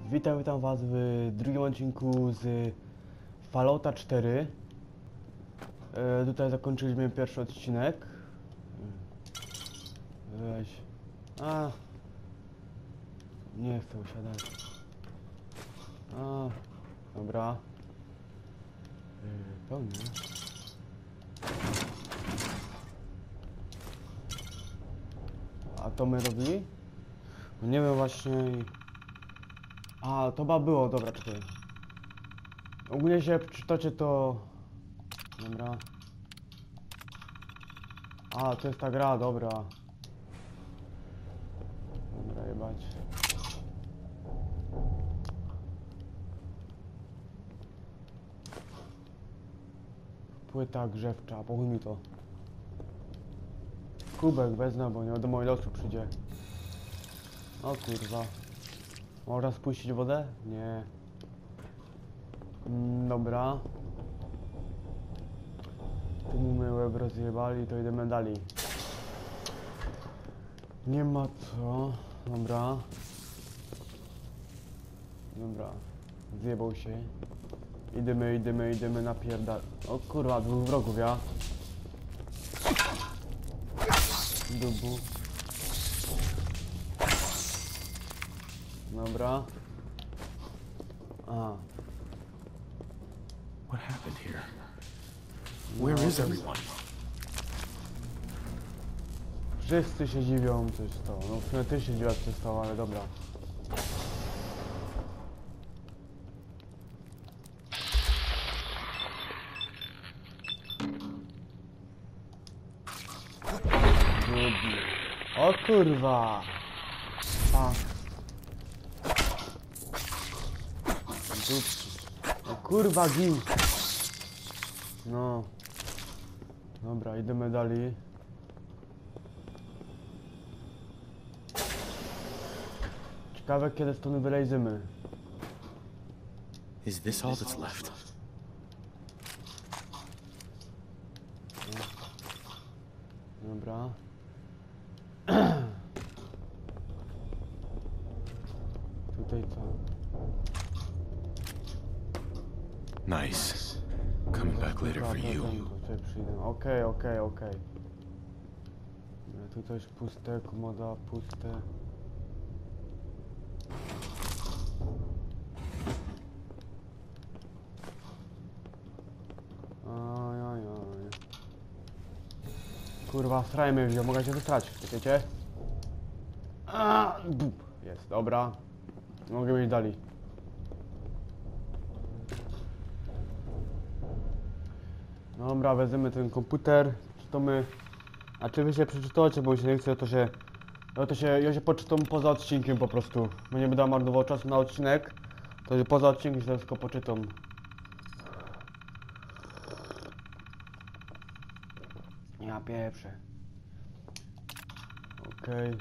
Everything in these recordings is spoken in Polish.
Witam was w drugim odcinku z Fallouta 4. Tutaj zakończyliśmy pierwszy odcinek. Weź. Nie chcę usiadać. Dobra. Pełnie. A to my robili? No nie wiem właśnie. To chyba było, dobra, czekaj. Ogólnie się przeczytacie to... Dobra. To jest ta gra, dobra. Dobra, jebać. Płyta grzewcza, pochuj mi to. Kubek wezmę, bo nie wiadomo ile osób przyjdzie. O kurwa. Można spuścić wodę? Nie. Dobra. Tu my łeb rozjebali, to idziemy dalej. Nie ma co. Dobra. Dobra. Zjebał się. Idziemy napierdal. O kurwa, dwóch wrogów, ja. Dubu. Dobra. What happened here? Where is everyone? Wszyscy się dziwią, co się stało. No w sumie ty się dziwisz, co się stało, ale dobra. O kurwa! O kurwa, gin! No. Dobra, idziemy dalej. Ciekawe, kiedy stąd wylejzymy. Is this all that's left? Dobra. Tutaj co? Nice. Coming back later for you. Okej. Tu coś puste, komoda puste. Kurwa, straj mnie wziął, mogę się wystrać, wiecie? Jest, dobra. Mogę iść dalej. Dobra, wezmę ten komputer. Czy to my... A czy wy się przeczytacie, bo mi się nie chce, ja się poczytam poza odcinkiem po prostu. Bo nie będę marnował czasu na odcinek. To się poza odcinkiem się tylko poczytam. Ja pieprzę. Okej.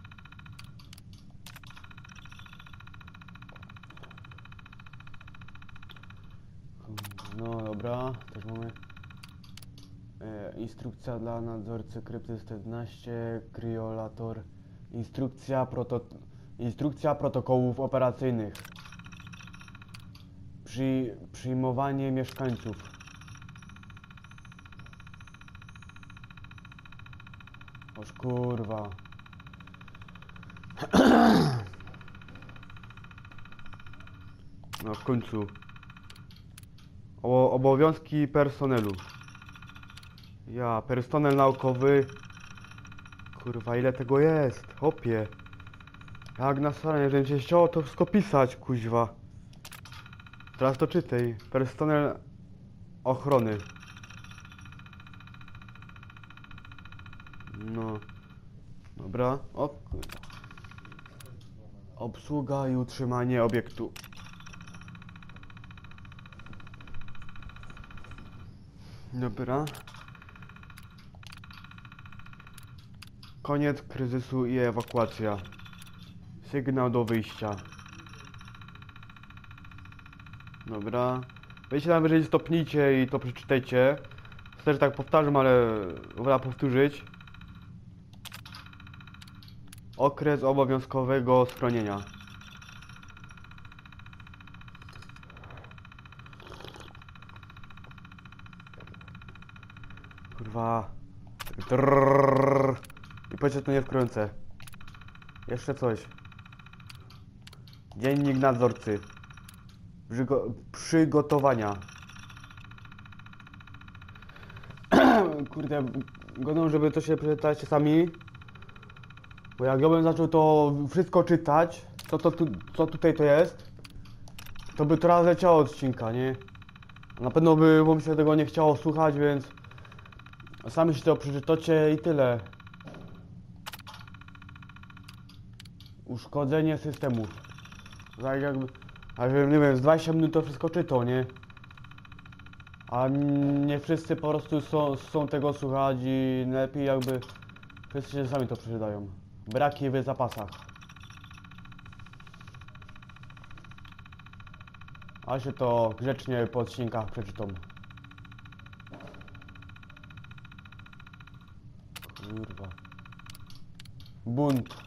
No dobra, też mamy instrukcja dla nadzorcy krypty 111, kryolator, instrukcja protokołów operacyjnych, przyjmowanie mieszkańców, oż kurwa. No w końcu. Obowiązki personelu. Personel naukowy. Kurwa, ile tego jest? Hopie. Jak na stronie, jeżeli się chciało to wszystko pisać, kuźwa. Teraz to czytaj. Personel ochrony. No. Dobra. O kurwa. Obsługa i utrzymanie obiektu. Dobra. Koniec kryzysu i ewakuacja. Sygnał do wyjścia. Dobra. Weźcie tam wyżej, stopnijcie i to przeczytajcie. Też tak powtarzam, ale wolę powtórzyć. Okres obowiązkowego schronienia. Kurwa. Trrrr. I powiedzcie to nie wkręcę. Jeszcze coś. Dziennik nadzorcy. Przygotowania. Kurde, godą, żeby to się przeczytać sami. Bo jak ja bym zaczął to wszystko czytać, co tutaj to jest, to by teraz leciało odcinka, nie? Na pewno by wam się tego nie chciało słuchać, więc sami się to przeczytacie i tyle. Uszkodzenie systemów. Tak jakby, a że nie wiem, z 20 minut to wszystko czytał, nie? A nie wszyscy po prostu są tego słuchać i lepiej jakby wszyscy się sami to przeczytają. Braki w zapasach. A się to grzecznie po odcinkach przeczytam. Kurwa. Bunt.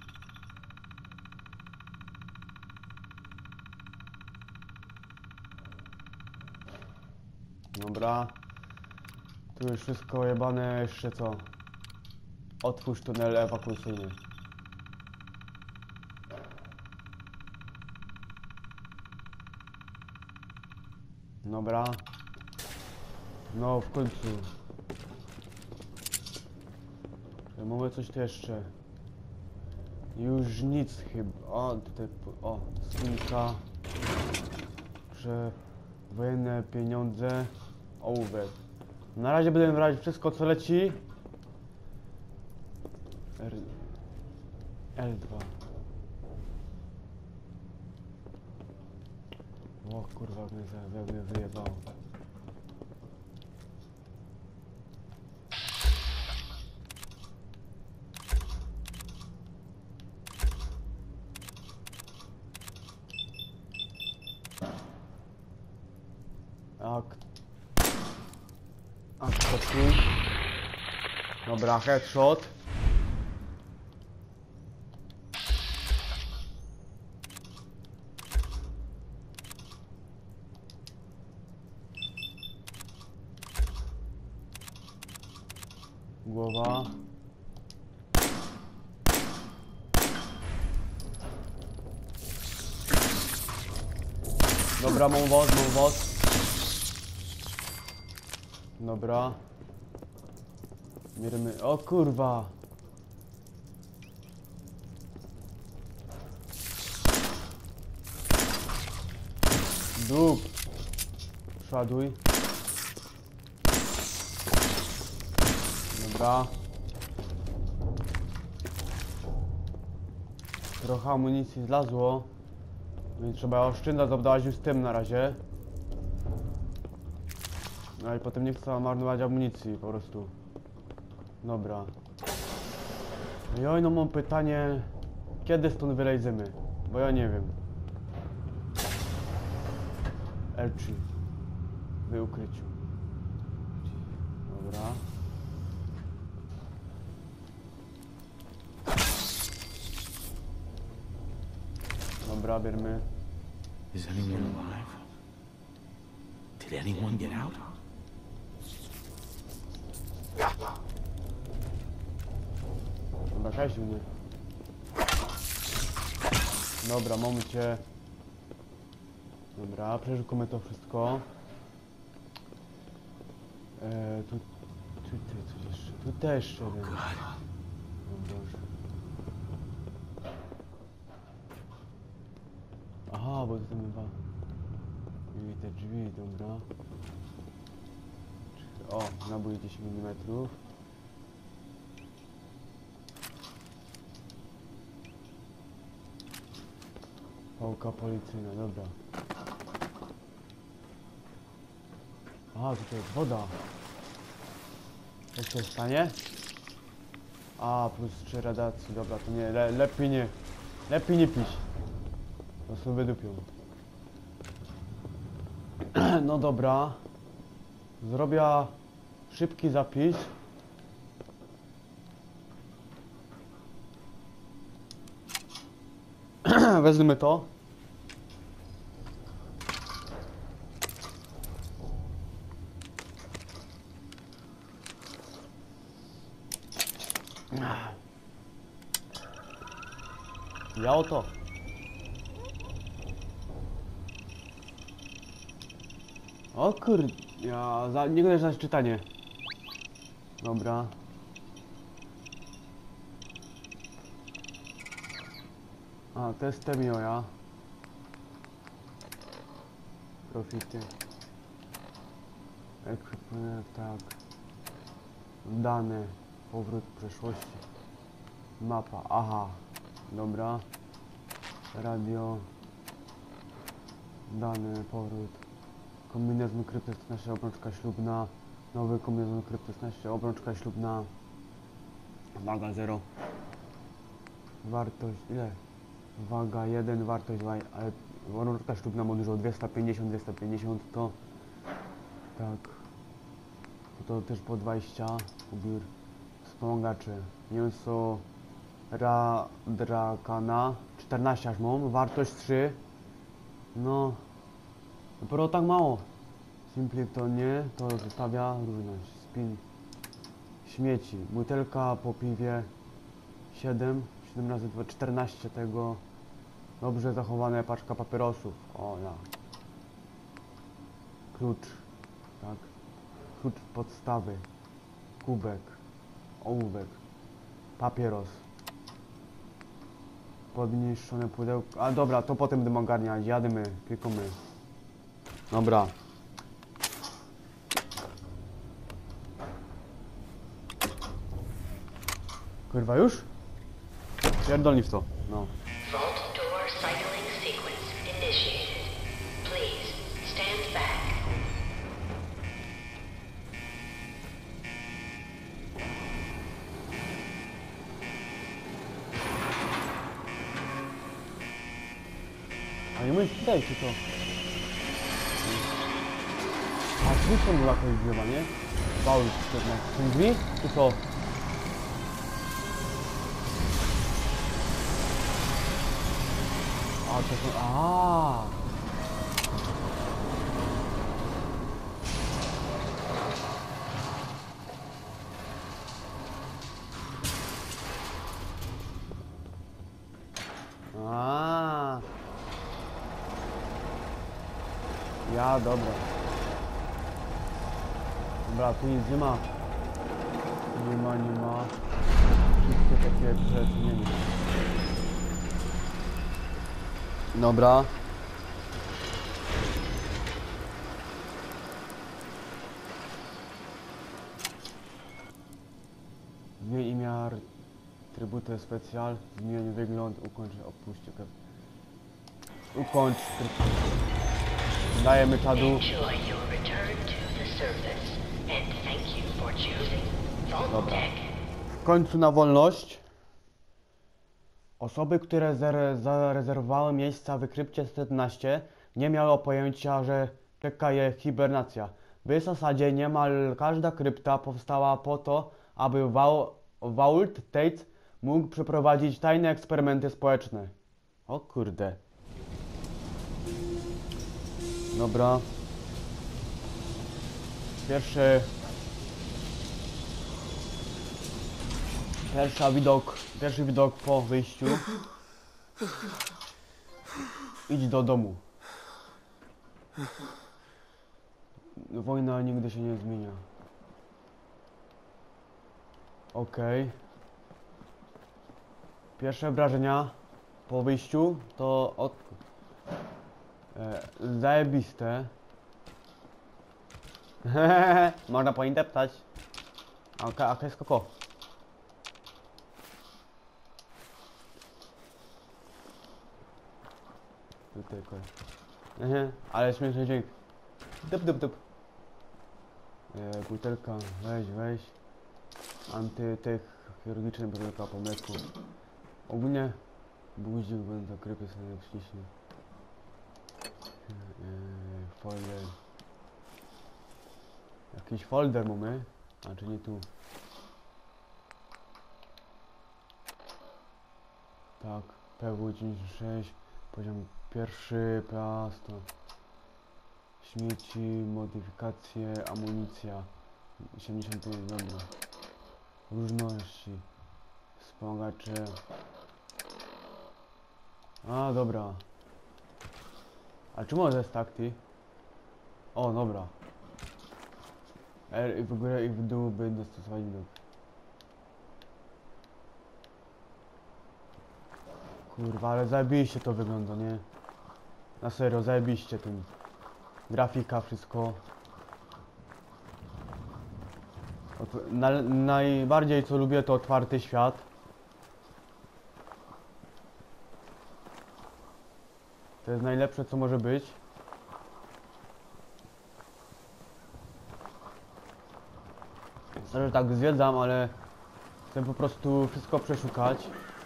Dobra. Tu już wszystko jebane, jeszcze co? Otwórz tunel ewakuacyjny. Dobra. No w końcu. Mamy coś tu jeszcze. Już nic chyba. O, tutaj. O, skrzynka. Że wojenne pieniądze. Ołówek. Na razie będę brać wszystko co leci. L2. O kurwa, jak mnie wyjebało. Dobra, headshot. Głowa. Dobra, mam woz. Dobra. Mierzymy. O kurwa. Dup. Przeładuj. Dobra. Trochę amunicji zlazło. Więc trzeba oszczędzać, obdawać już z tym na razie. No i potem nie chcę marnować amunicji po prostu. Dobra. Joj, no mam pytanie, kiedy stąd wylejzymy? Bo ja nie wiem. L3. W ukryciu. Dobra. Dobra, bierzmy. Is anyone alive? Did anyone get out? Dobra, Kasiu mnie. Dobra, mamy cię. Dobra, przeszukamy to wszystko. Tutaj coś jeszcze. Tu też jeden. O Boże. Aha, bo to tam chyba... I te drzwi, dobra. O, nabój 10 mm. Pałka policyjna, dobra. Aha, tutaj jest woda. Co się stanie? A, plus 3 radiacji, dobra, to nie, lepiej nie pić. To sobie wydupią. No dobra. Zrobię szybki zapis. Wezmę to. Ja o to. O kur... Nie gadaj na czytanie. Dobra. A, to jest Temioja. Profity. Ekwipunek, tak. Dane. Powrót przeszłości. Mapa, aha. Dobra. Radio. Dane, powrót. Kombinezon kryptyczny, obrączka ślubna. Nowy kombinezon kryptyczny, obrączka ślubna. Waga 0. Wartość, ile? Waga 1, wartość 2, ale obrączka ślubna ma dużo, 250 to... Tak. To też po 20. Ubiór. Wspomagacze. Mięso Radrakana. 14 aż mam. Wartość 3. No. Dopiero tak mało. Simply to nie. To zostawia różność. Spin. Śmieci. Butelka po piwie. 7 razy 2, 14 tego. Dobrze zachowane paczka papierosów. O ja. Klucz. Tak. Klucz podstawy. Kubek. Ołówek. Papieros. Podniszczone pudełko. A dobra, to potem będę ogarniać. Jadymy, klikamy. Dobra. Kurwa już? Pierdolni w to. No. Vault door cycling sequence initiated. Please stand back. A nie mówisz tutaj, czy to? A drzwi są była jakaś drzewa, nie? Baul, są drzwi? Czy co? A to są... Aaaa! Ja, dobra. Dobra, tu nic nie ma. Nie ma. Wszystkie takie rzeczy nie ma. Dobra. Zmień imię, trybuty specjal, zmień wygląd, ukończ, opuść. Ukończ. Dajemy czadu. Enjoy your return to the surface and thank you for choosing Dobra. Vault-Tec. W końcu na wolność. Osoby, które zarezerwowały miejsca w krypcie 111 nie miały pojęcia, że czeka je hibernacja. W zasadzie niemal każda krypta powstała po to, aby Vault-Tec mógł przeprowadzić tajne eksperymenty społeczne. O kurde. Dobra. Pierwszy widok po wyjściu. Idź do domu. Wojna nigdy się nie zmienia. Okej. Pierwsze wrażenia po wyjściu to zajebiste. Można pointeptać. A jest koko. Tutaj ale śmieszny dźwięk. Dup. Butelka, weź. Antytech chirurgiczny, butelka po mleku. Ogólnie budzik będę zakrypy sobie wciśnie. Folder. Jakiś folder mamy. A czy nie tu? Tak, PW96, poziom pierwszy, plasto. Śmieci, modyfikacje, amunicja. 75, dobra. Różności. Wspomagacze. A, dobra. A czy może jest takty? O, dobra. R i w górę i w dół, by dostosować widok. Kurwa, ale zajebiście to wygląda, nie? Na serio, zajebiście tym. Grafika, wszystko. Najbardziej co lubię to otwarty świat. To jest najlepsze co może być. Że tak zwiedzam, ale chcę po prostu wszystko przeszukać.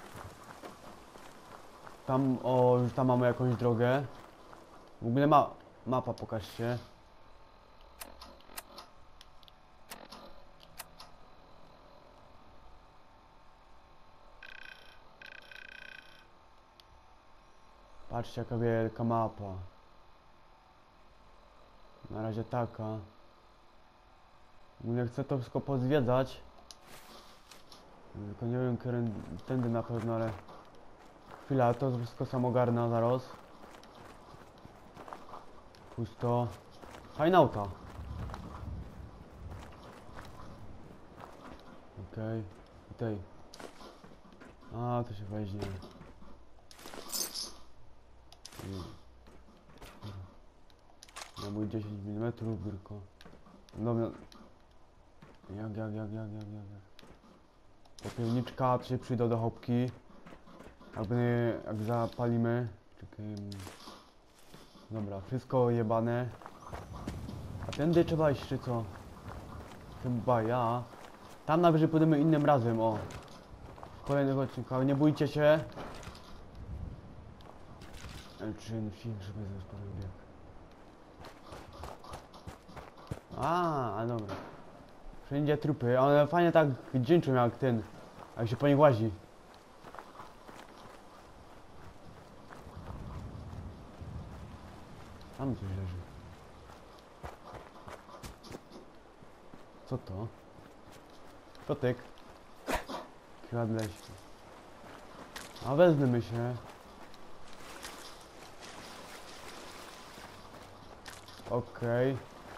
Tam, o, już tam mamy jakąś drogę. W ogóle mapa, pokażcie. Patrzcie jaka wielka mapa. Na razie taka. Nie chcę to wszystko pozwiedzać. Tylko nie wiem, tędy na pewno, ale... Chwila, to wszystko sam ogarnę zaraz. Pusto. Fajna auta. Okej. Tutaj. A, to się weźmie. Na mój 10 mm biurko. Dobra. Jak. Popielniczka, to się przyjdą do chopki. Jak zapalimy. Czekaj. Dobra, wszystko jebane. A tędy trzeba iść, czy co? Chyba ja. Tam najwyżej pójdziemy innym razem, o. W kolejnych odcinkach, nie bójcie się. Elczyn, film, żeby zespoły bieg. A dobra. Wszędzie trupy, one fajnie tak dźwięczą jak ten. Jak się po nich łazi. Tam coś leży. Co to? Kotek. Kradleśny. A wezmę się. Okej.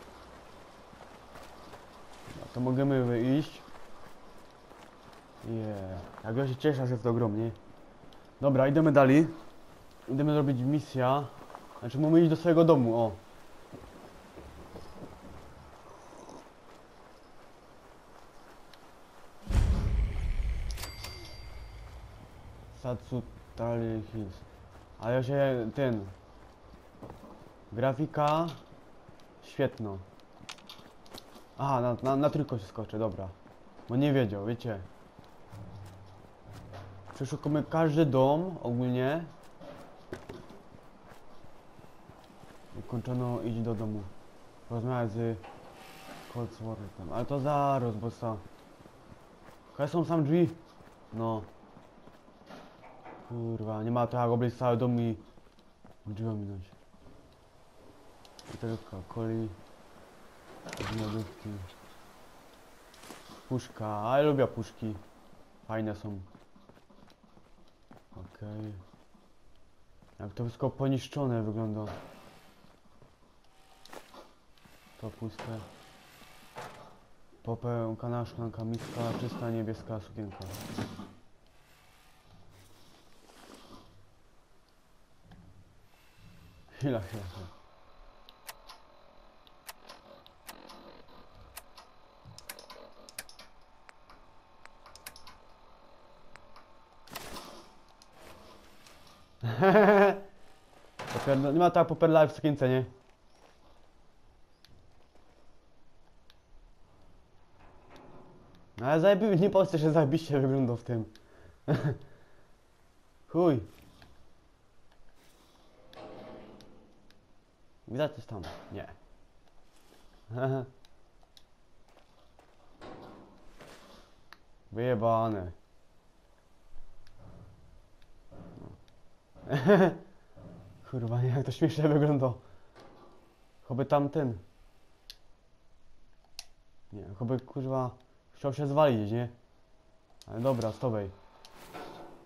No to możemy wyjść. Jak ja się cieszę, że jest to ogromnie. Dobra, idziemy dalej. Idziemy zrobić misję. Znaczy mamy iść do swojego domu, o. Satsutali Hills. Ale ja się grafika świetna. Aha, na tylko się skoczę, dobra. Bo nie wiedział, wiecie. Przeszukamy każdy dom ogólnie. Ukończono iść do domu. Rozmawiać z Codsworthem. Ale to zaraz, bo co? Które są sam drzwi? No. Kurwa, nie ma to jak obejść cały dom i drzwi ominąć. Butelka coli. Lodówki. Puszka, ale lubię puszki. Fajne są. Okej. Jak to wszystko poniszczone wygląda. To puste. Popękana szklanka, miska, czysta niebieska sukienka. Chwila. Nie ma tak popierdalać w sukience, nie? Ale zajebiły, nie powiem, że zajebiście wygląda w tym. Chuj. Widać coś tam? Nie. Wyjebane. Kurwa, nie, jak to śmiesznie wygląda. Choby tamten. Nie, choby kurwa chciał się zwalić, nie? Ale dobra, stowej.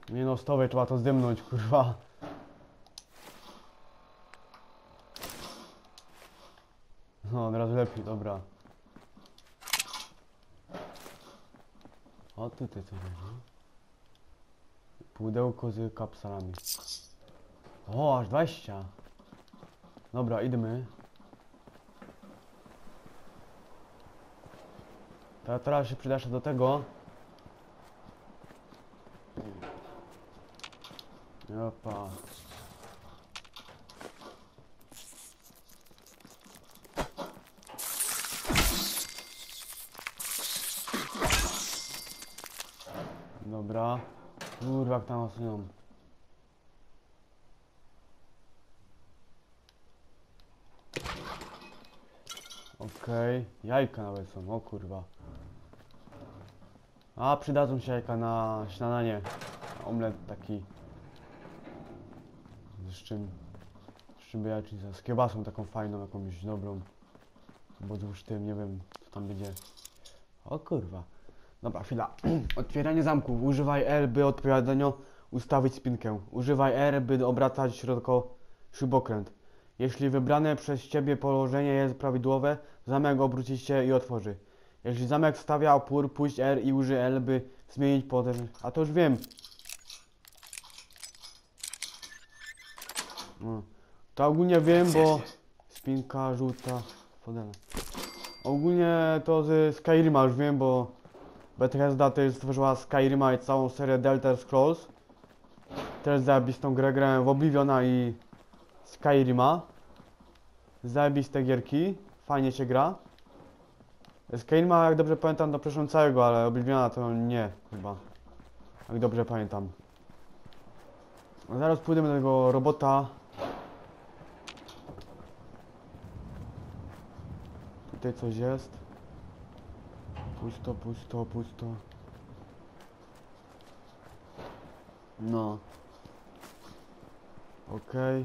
Nie no, stowej trzeba to zdymnąć, kurwa. No, od razu lepiej, dobra. O, tutaj coś leży. Pudełko z kapsalami. O, aż 20. Dobra, idźmy. Teraz się przydasz do tego. Opa. Dobra. Kurwa, jak tam osunią. Okej. Jajka nawet są, o kurwa. A, przydadzą się jajka na śniadanie. Omlet taki. Z czym by jajecznica? Z kiełbasą taką fajną, jakąś dobrą. Bo z tym, nie wiem, co tam będzie. O kurwa. Dobra, chwila. Otwieranie zamku. Używaj R, by odpowiednio ustawić spinkę. Używaj R, by obracać śrubokręt. Jeśli wybrane przez Ciebie położenie jest prawidłowe, zamek obróci się i otworzy. Jeśli zamek stawia opór, puść R i użyj L, by zmienić potem. A to już wiem. No. To ogólnie wiem, bo spinka żółta fodela. Ogólnie to z Skyrima już wiem, bo Bethesda też stworzyła Skyrima i całą serię The Elder Scrolls. Też zajebistą grę, grałem w Obliviona i Skyrima. Zajebiste gierki, fajnie się gra. Skyrima, jak dobrze pamiętam, do przeszłym całego, ale Obliviona to nie, chyba. Jak dobrze pamiętam. Zaraz pójdziemy do tego robota. Tutaj coś jest. Pusto, pusto, pusto. No. Okej.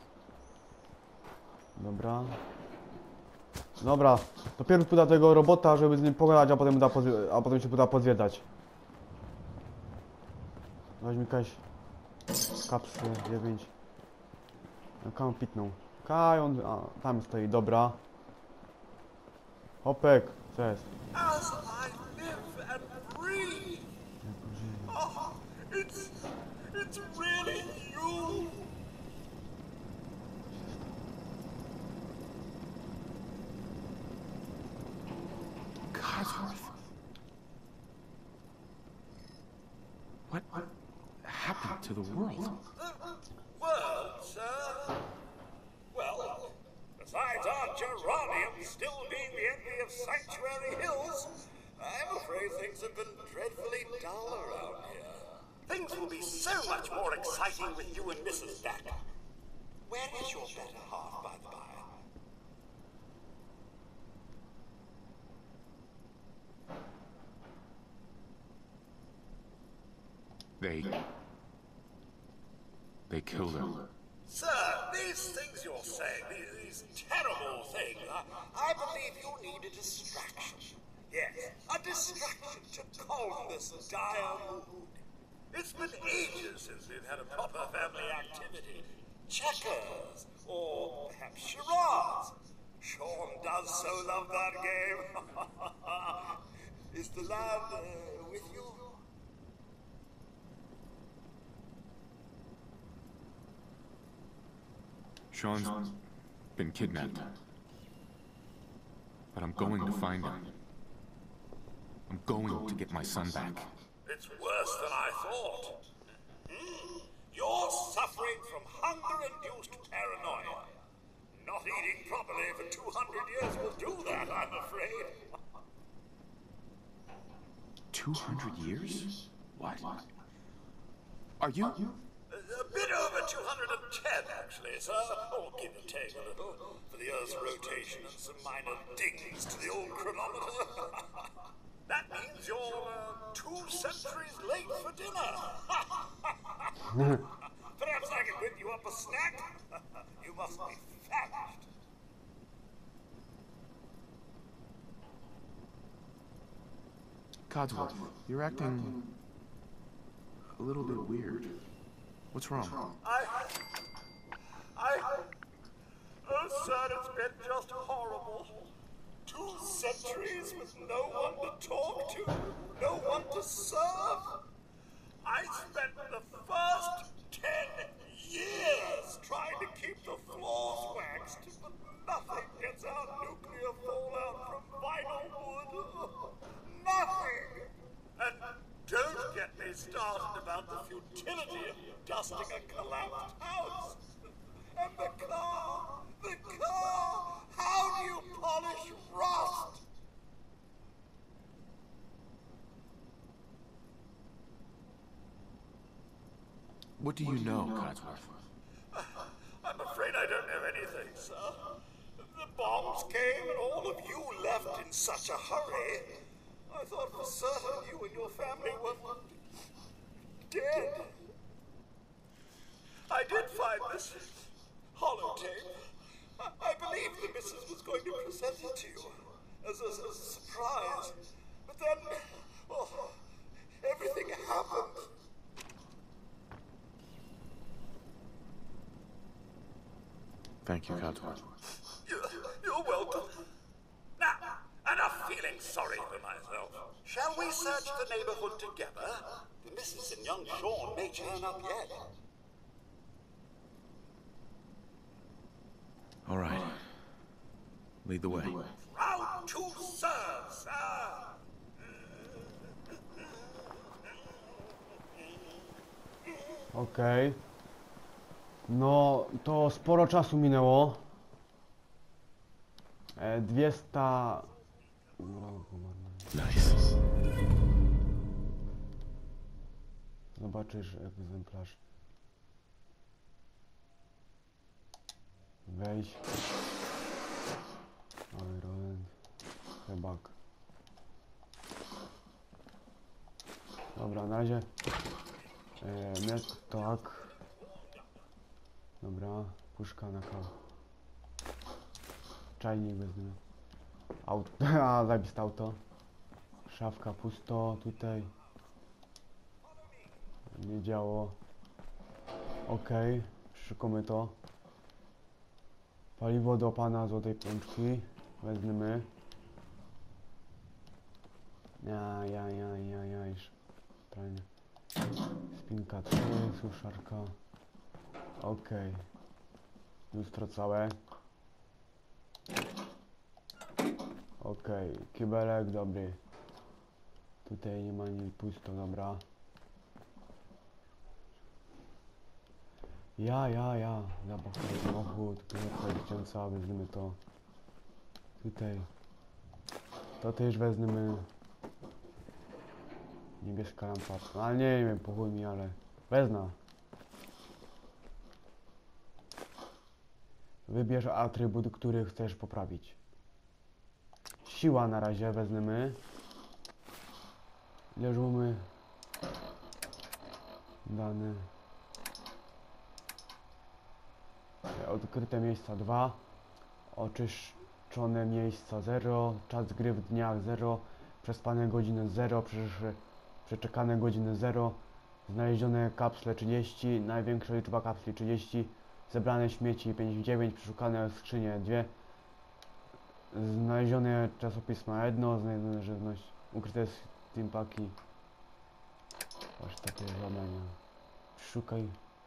Dobra. Dobra. Dopiero pójdę do tego robota, żeby z nim pogadać, a potem się uda pozwiedzać. Weźmy jakaś kapsle 9. Jak on pitnął? Kaj, on... A, tam stoi, dobra. Hopek, co jest? As I live and breathe. Oh, it's really you. Codsworth. What happened to the world? World, sir? Well, besides our geranium still being the envy of Sanctuary Hills, I'm afraid things have been dreadfully dull around here. Things will be so much more exciting with you and Mrs. Dack. Where is your better half, by the by? They killed her. Sir, these things you're saying, these terrible things, I believe you need a distraction. Yes, a distraction to calm this dire mood. It's been ages since we've had a proper family activity. Checkers, or perhaps charades. Sean does so love that game. Is the lad with you? Sean's been kidnapped. But I'm going to find him. I'm going to get my son back. It's worse than I thought. You're suffering from hunger-induced paranoia. Not eating properly for 200 years will do that, I'm afraid. 200 years? What? Are you? A bit over 210, actually, sir. Or give or take a little, for the Earth's rotation and some minor dings to the old chronometer. That means you're 2 centuries late for dinner. Perhaps I can whip you up a snack? You must be famished. Codsworth, you're acting a little bit weird. What's wrong? Oh, sir, it's been just horrible. 2 centuries with no one to talk to, no one to serve. I spent the first 10 years trying to keep the floors waxed, but nothing gets out nuclear fallout from vinyl wood. Nothing! And don't get me started about the futility of dusting a collapsed house. And the car! How do you polish rust? What do you know, Codsworth? I'm afraid I don't know anything, sir. The bombs came and all of you left in such a hurry. I thought for certain you and your family were dead. I did find this holotape. I believe the missus was going to present it to you as a surprise. But then, well, everything happened. Thank you, Codsworth. You're welcome. Now, enough feeling sorry for myself. Shall we search the neighborhood together? The missus and young Sean may turn up yet. All right. Lead the way. Proud to serve, sir. Okej. No, to sporo czasu minęło. 200... Nice. Zobaczysz egzemplarz. Wejdź. Iron. Chebak. Dobra, na razie. Miasto tak. Dobra, puszka na kawę. Czajnik wezmę. Auto. A, zajebiste auto. Szafka pusto, tutaj. Nie działo. Okej, szykujemy to. Paliwo do pana złotej pączki. Weźmiemy. Iż. Pralnia. Spinka 3, suszarka. Okej. Lustro całe. Okej, kibelek dobry. Tutaj nie ma nic, pusto, dobra. Zapach samochód, piłka dziecięca, weźmiemy to. Tutaj. To też weźmiemy. Niebieska lampa. Ale nie wiem, po chuj mi, ale wezmę. Wybierz atrybut, który chcesz poprawić. Siła na razie weźmiemy. Leżimy. Dane. Odkryte miejsca 2. Oczyszczone miejsca 0. Czas gry w dniach 0. Przespane godziny 0. Przeczekane godziny 0. Znalezione kapsle 30. Największa liczba kapsli 30. Zebrane śmieci 59. Przeszukane skrzynie 2. Znalezione czasopisma 1. Znalezione żywność. Ukryte steampaki. Właśnie takie zadania. Szukaj.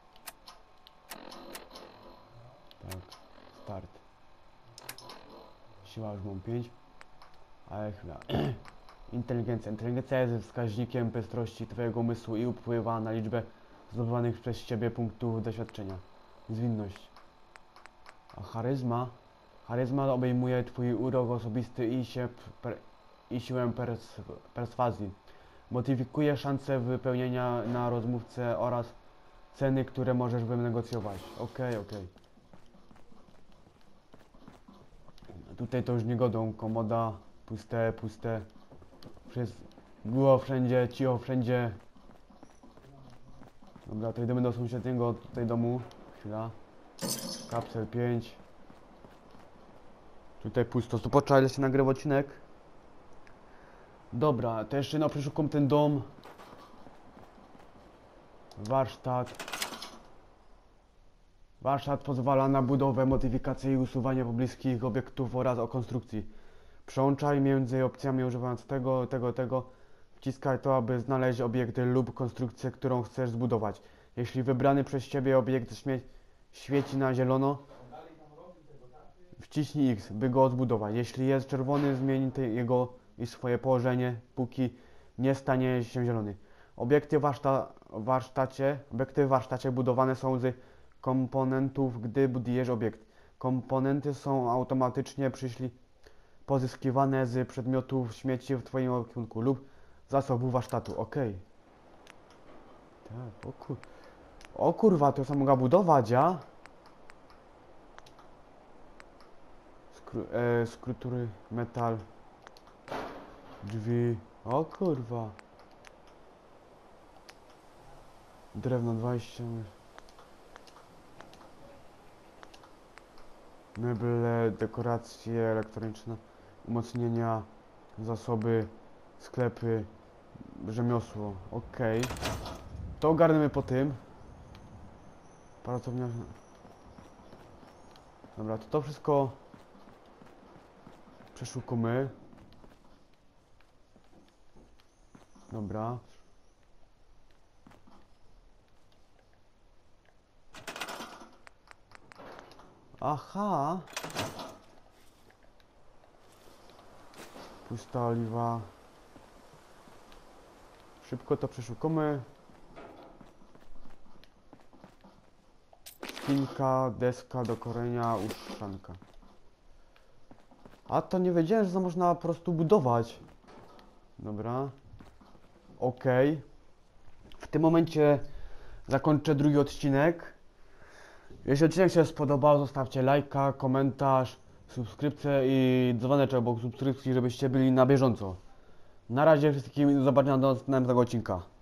Tak, start. Siła już mam 5. Ale chwila. Inteligencja. Inteligencja jest wskaźnikiem bystrości twojego umysłu i wpływa na liczbę zdobywanych przez ciebie punktów doświadczenia. Zwinność. A charyzma? Charyzma obejmuje twój urok osobisty i siłę perswazji. Modyfikuje szanse wypełnienia na rozmówcę oraz ceny, które możesz wynegocjować. Okej. Tutaj to już nie godą. Komoda. Puste. Było wszędzie, cicho wszędzie. Dobra, to idziemy do sąsiedniego tutaj domu. Chwila. Kapsel 5. Tutaj pusto. Tu poczekaj, ile się nagrywa odcinek. Dobra, to jeszcze przeszukam ten dom. Warsztat. Warsztat pozwala na budowę, modyfikację i usuwanie pobliskich obiektów oraz o konstrukcji. Przełączaj między opcjami używając tego. Wciskaj to, aby znaleźć obiekt lub konstrukcję, którą chcesz zbudować. Jeśli wybrany przez Ciebie obiekt świeci na zielono, wciśnij X, by go zbudować. Jeśli jest czerwony, zmień jego i swoje położenie, póki nie stanie się zielony. Obiekty w warsztacie budowane są z komponentów, gdy budujesz obiekt. Komponenty są automatycznie pozyskiwane z przedmiotów śmieci w Twoim kierunku lub zasobów warsztatu. Ok. Tak, o kurwa, to sam mogę budować, ja? Skrutury, metal, drzwi, o kurwa. Drewno 20. Meble, dekoracje elektroniczne, umocnienia, zasoby, sklepy, rzemiosło. Ok. To ogarniemy po tym. Pracownia. Dobra, to wszystko przeszukamy. Dobra. Aha. Pusta oliwa. Szybko to przeszukamy. Spinka, deska do korenia, uszczanka. A to nie wiedziałem, że to można po prostu budować. Dobra. Ok. W tym momencie zakończę drugi odcinek. Jeśli odcinek się spodobał, zostawcie lajka, komentarz, subskrypcję i dzwoneczek obok subskrypcji, żebyście byli na bieżąco. Na razie wszystkim do zobaczenia do następnego odcinka.